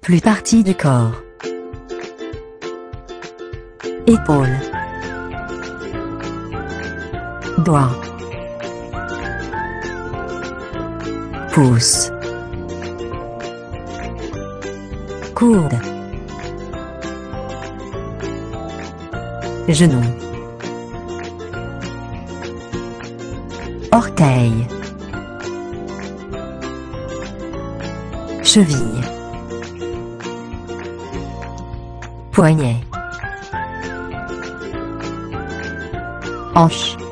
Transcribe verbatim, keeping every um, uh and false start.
Plus partie du corps. Épaules. Doigts. Pouce. Coude. Genou. Orteil. Cheville. Poignet. Hanche.